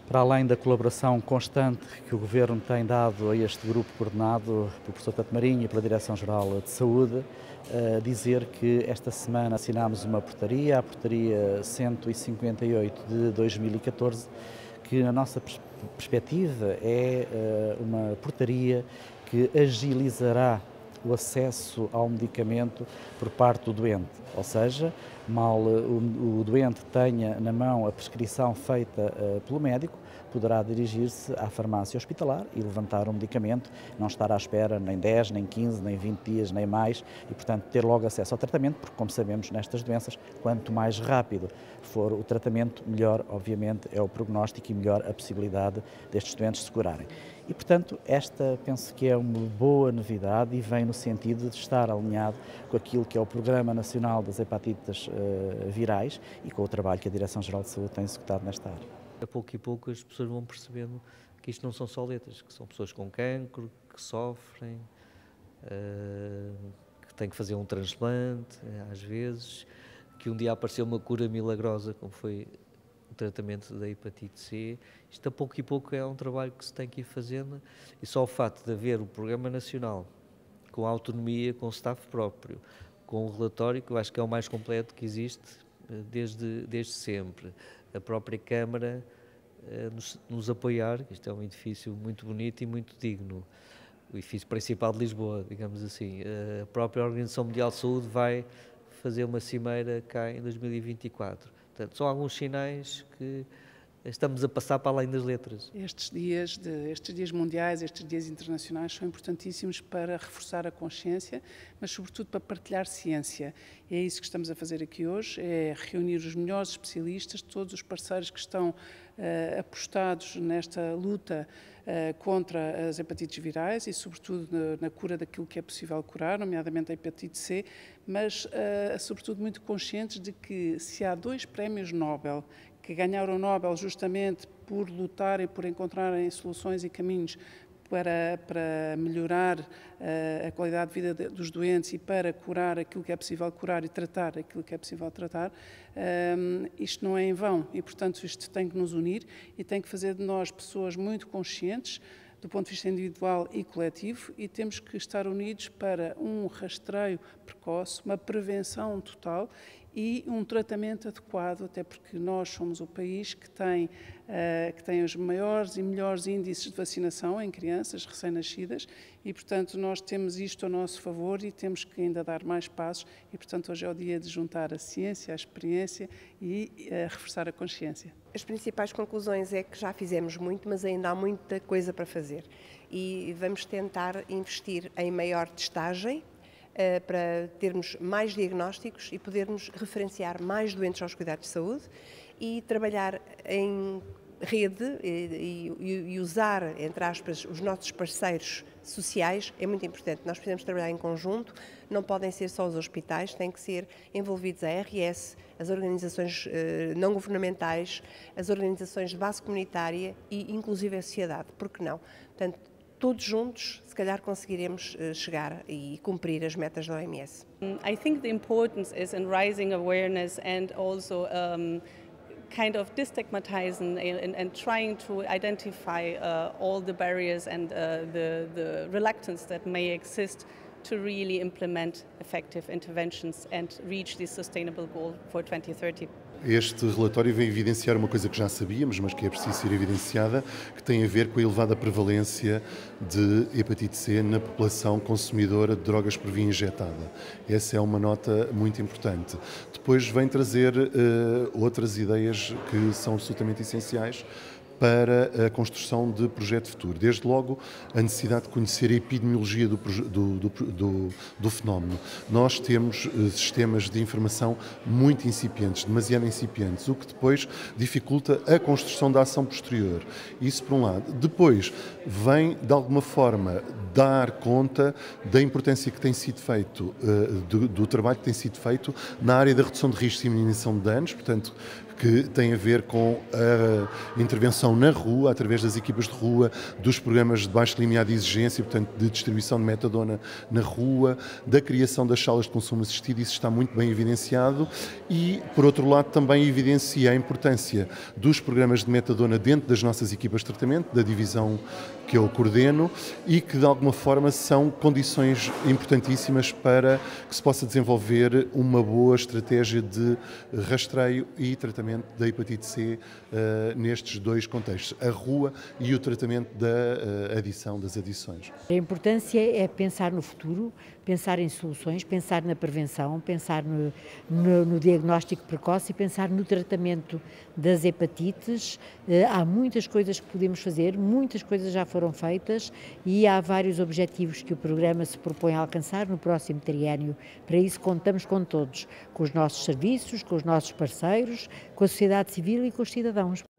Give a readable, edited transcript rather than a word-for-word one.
Para além da colaboração constante que o Governo tem dado a este grupo coordenado pelo professor Tato Marinho e pela Direção-Geral de Saúde, dizer que esta semana assinámos uma portaria, a portaria 158 de 2014, que na nossa perspectiva é uma portaria que agilizará o acesso ao medicamento por parte do doente, ou seja, mal o doente tenha na mão a prescrição feita pelo médico, poderá dirigir-se à farmácia hospitalar e levantar um medicamento, não estar à espera nem 10, nem 15, nem 20 dias, nem mais, e portanto ter logo acesso ao tratamento, porque como sabemos nestas doenças, quanto mais rápido for o tratamento, melhor obviamente é o prognóstico e melhor a possibilidade destes doentes se curarem. E, portanto, esta penso que é uma boa novidade e vem no sentido de estar alinhado com aquilo que é o Programa Nacional das Hepatites Virais e com o trabalho que a Direção-Geral de Saúde tem executado nesta área. A pouco e pouco as pessoas vão percebendo que isto não são só letras, que são pessoas com cancro, que sofrem, que têm que fazer um transplante, às vezes, que um dia apareceu uma cura milagrosa, como foi o tratamento da hepatite C. Isto a pouco e pouco é um trabalho que se tem que ir fazendo, e só o facto de haver o Programa Nacional com autonomia, com staff próprio, com o relatório, que eu acho que é o mais completo que existe desde sempre. A própria Câmara nos apoiar, isto é um edifício muito bonito e muito digno, o edifício principal de Lisboa, digamos assim. A própria Organização Mundial de Saúde vai fazer uma cimeira cá em 2024. Portanto, são alguns sinais que estamos a passar para além das letras. Estes dias mundiais, estes dias internacionais são importantíssimos para reforçar a consciência, mas sobretudo para partilhar ciência. E é isso que estamos a fazer aqui hoje, é reunir os melhores especialistas, todos os parceiros que estão apostados nesta luta contra as hepatites virais e sobretudo na cura daquilo que é possível curar, nomeadamente a hepatite C, mas sobretudo muito conscientes de que se há 2 prémios Nobel que ganharam o Nobel justamente por lutarem, por encontrarem soluções e caminhos para melhorar a qualidade de vida dos doentes e para curar aquilo que é possível curar e tratar aquilo que é possível tratar, isto não é em vão e, portanto, isto tem que nos unir e tem que fazer de nós pessoas muito conscientes do ponto de vista individual e coletivo, e temos que estar unidos para um rastreio precoce, uma prevenção total e um tratamento adequado, até porque nós somos o país que tem os maiores e melhores índices de vacinação em crianças recém-nascidas e, portanto, nós temos isto a nosso favor e temos que ainda dar mais passos e, portanto, hoje é o dia de juntar a ciência, a experiência e reforçar a consciência. As principais conclusões é que já fizemos muito, mas ainda há muita coisa para fazer e vamos tentar investir em maior testagem para termos mais diagnósticos e podermos referenciar mais doentes aos cuidados de saúde e trabalhar em rede e usar, entre aspas, os nossos parceiros sociais é muito importante. Nós precisamos trabalhar em conjunto, não podem ser só os hospitais, têm que ser envolvidos a ARS, as organizações não governamentais, as organizações de base comunitária e inclusive a sociedade, porque não? Portanto, todos juntos, se calhar conseguiremos chegar e cumprir as metas da OMS. I think the importance is in raising awareness and also kind of destigmatizing and trying to identify all the barriers and the reluctance that may exist to really implement effective interventions and reach this sustainable goal for 2030. Este relatório vem evidenciar uma coisa que já sabíamos, mas que é preciso ser evidenciada, que tem a ver com a elevada prevalência de hepatite C na população consumidora de drogas por via injetada. Essa é uma nota muito importante. Depois vem trazer outras ideias que são absolutamente essenciais para a construção de projeto futuro. Desde logo, a necessidade de conhecer a epidemiologia do fenómeno. Nós temos sistemas de informação muito incipientes, demasiado incipientes, o que depois dificulta a construção da ação posterior. Isso por um lado. Depois, vem, de alguma forma, dar conta da importância que tem sido feito, do trabalho que tem sido feito na área da redução de riscos e minimização de danos, portanto, que tem a ver com a intervenção na rua, através das equipas de rua, dos programas de baixo limiar de exigência, portanto, de distribuição de metadona na rua, da criação das salas de consumo assistido. Isso está muito bem evidenciado e, por outro lado, também evidencia a importância dos programas de metadona dentro das nossas equipas de tratamento, da divisão que eu coordeno, e que, de alguma forma, são condições importantíssimas para que se possa desenvolver uma boa estratégia de rastreio e tratamento da hepatite C nestes dois contextos, a rua e o tratamento da adição, das adições. A importância é pensar no futuro, pensar em soluções, pensar na prevenção, pensar no diagnóstico precoce e pensar no tratamento das hepatites. Há muitas coisas que podemos fazer, muitas coisas já foram feitas e há vários objetivos que o programa se propõe a alcançar no próximo triênio. Para isso contamos com todos, com os nossos serviços, com os nossos parceiros, com a sociedade civil e com os cidadãos.